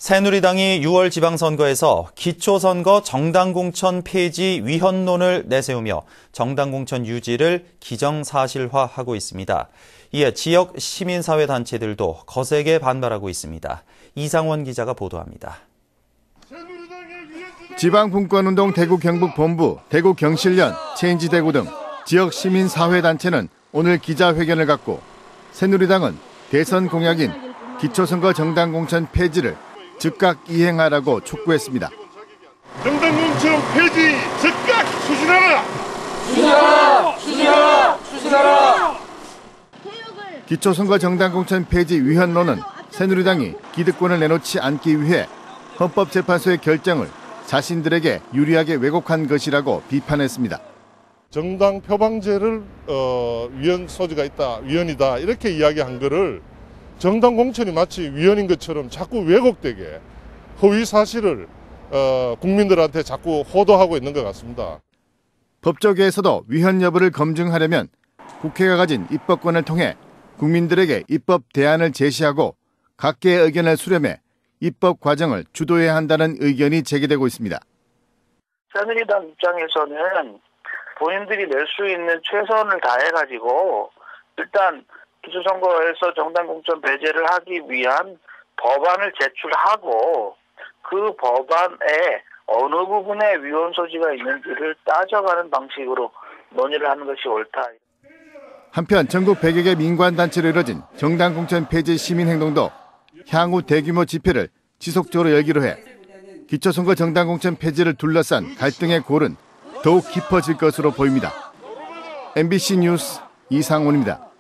새누리당이 6월 지방선거에서 기초선거 정당공천 폐지 위헌론을 내세우며 정당공천 유지를 기정사실화하고 있습니다. 이에 지역 시민사회단체들도 거세게 반발하고 있습니다. 이상원 기자가 보도합니다. 지방분권운동 대구 경북본부, 대구 경실련, 체인지대구 등 지역 시민사회단체는 오늘 기자회견을 갖고 새누리당은 대선 공약인 기초선거 정당공천 폐지를 즉각 이행하라고 촉구했습니다. 정당공천 폐지 즉각 추진하라! 추진하라! 기초선거 정당공천 폐지 위헌론은 새누리당이 기득권을 내놓지 않기 위해 헌법재판소의 결정을 자신들에게 유리하게 왜곡한 것이라고 비판했습니다. 정당 표방제를 위헌 소지가 있다, 위헌이다 이렇게 이야기한 거를 정당 공천이 마치 위헌인 것처럼 자꾸 왜곡되게 허위 사실을 국민들한테 자꾸 호도하고 있는 것 같습니다. 법조계에서도 위헌 여부를 검증하려면 국회가 가진 입법권을 통해 국민들에게 입법 대안을 제시하고 각계의 의견을 수렴해 입법 과정을 주도해야 한다는 의견이 제기되고 있습니다. 새누리당 입장에서는 본인들이 낼 수 있는 최선을 다해가지고 일단 기초선거에서 정당공천 배제를 하기 위한 법안을 제출하고 그 법안에 어느 부분에 위헌 소지가 있는지를 따져가는 방식으로 논의를 하는 것이 옳다. 한편 전국 100여 개 민관단체로 이뤄진 정당공천 폐지 시민행동도 향후 대규모 집회를 지속적으로 열기로 해 기초선거 정당공천 폐지를 둘러싼 갈등의 골은 더욱 깊어질 것으로 보입니다. MBC 뉴스 이상원입니다.